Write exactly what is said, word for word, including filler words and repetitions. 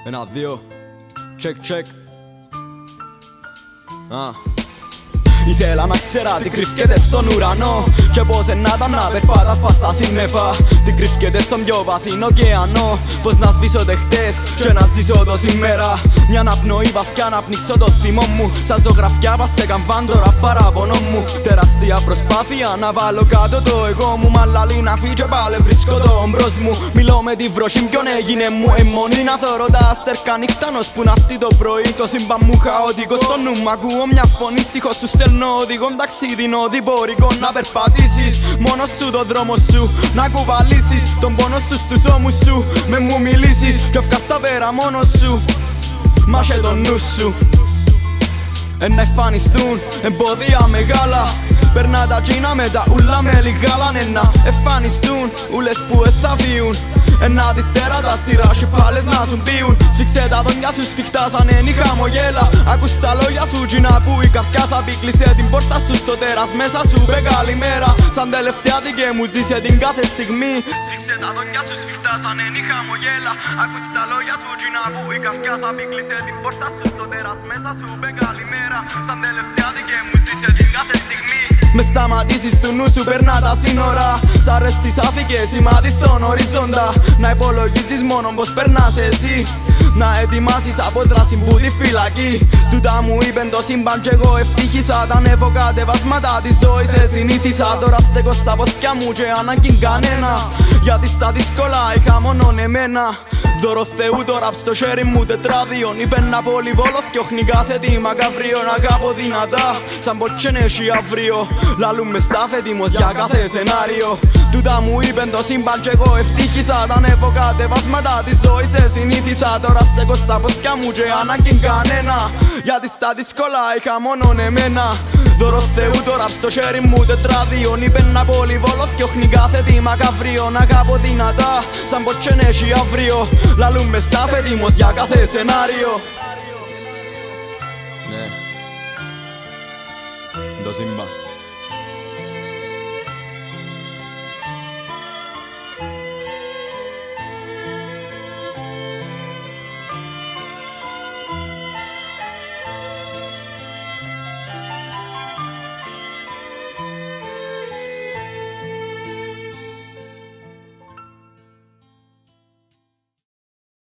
Ένα, δύο, check, check. Ah. Ήθελα να ξέρα τι κρύφκεται στον ουρανό και πως ενάταν να περπάτας πας στα σύννεφα. Τι κρύφκεται στον πιο βαθύν ωκεανό, πως να σβήσω τε χτες και να ζήσω το σήμερα. Μια αναπνοή βαθιά να πνίξω το θυμό μου, σαν ζωγραφιά πας σε καμβάν τώρα παράπονο μου. Τεράστια προσπάθεια να βάλω κάτω το εγώ μου, μαλαλή να φύγει και πάλι βρίσκω το μπρος μου. Μιλώ με τη βροχή ποιον έγινε μου αιμονή, να θωρώ τα άστερκα νύχτα ώσπου να έρθει το πρωί. Το σύμπαν μου χαοτικό στο νου μου, ακούω μια φωνή στίχος σου στέλνω. Οδηγόν ταξίδι οδηπορικό να περπατήσεις μόνος σου το δρόμο σου, να κουβαλήσεις τον πόνο σου στους ώμους σου. Με μου μιλήσεις κι ευκάρτα πέρα μόνος σου, μάσε τον νου σου. Εν να εμφανιστούν εμπόδια μεγάλα, περνά τα τζίνα με τα ούλα με λιγάλα. Να εμφανιστούν ούλες που δεν θα φύγουν, ένα της τέρατα στήρα και πάλες να σου πίουν. Σφίξε τα δόνια σου σφιχτά σαν ένι χαμογέλα. Ακούς τα λόγια σου τζίνα που η καρκιά θα πει. Κλείσε την πόρτα σου στο τέρας μέσα σου πε καλημέρα. Σαν τελευταία δική μου ζήσε την κάθε στιγμή. Σφίξε τα δόνια σου σφιχτά σαν ένι χαμογέλα. Ακούς τα λόγια σου τζίνα που η καρκιά θα πει. Κλείσε την πόρτα σου στο τέρας μέσα σου πε καλημέρα. Σαν τελευταία δική μου ζήσε την κάθε στιγμή. Με σταματήσεις του νου σου περνά τα σύνορα. Σ' αρέσεις άφηκες σημάδι στον οριζόντα. Να υπολογίζεις μόνο πως περνάς εσύ, να ετοιμάσεις απόδραση που τη φυλακή. Τούτα μου είπεν το σύμπαν κι εγώ ευτύχησα. Τα ανέβω κατεβάσματα της ζωής σε συνήθισα. Τώρα στέκω στα πόθηκια μου και ανάγκη κανένα, γιατί στα δύσκολα είχα μόνον εμένα. Δώρο Θεού το ραπ στο χέρι μου τετράδιον. Είπεν να πολυβόλω θκιόχνει κάθε τι μακαβρίο. Να αγαπώ δυνατά σαν ποτσεν έχει αύριο. Λαλούμε στα φετίμος για κάθε σενάριο. Τούτα μου είπεν το σύμπαν κι εγώ ευτύχησα. Τα ανέβω κατεβάσματα της ζωής σε συνήθισα. Τώρα στέκω στα πόθηκια μου και ανάγκη κανένα, γιατί στα δύσκολα είχα μόνον εμένα. Δώρο Θεού το ραπ στο χέρι μου τετράδιον. Είπεν να πολυβόλω θκιόχνει κάθε τι μακαβρίο. Να αγαπώ δυνατά σαν ποτσεν έχει αύριο. Λαλούμε στα φετίμος για κάθε σενάριο. Ναι, το σύμπαν.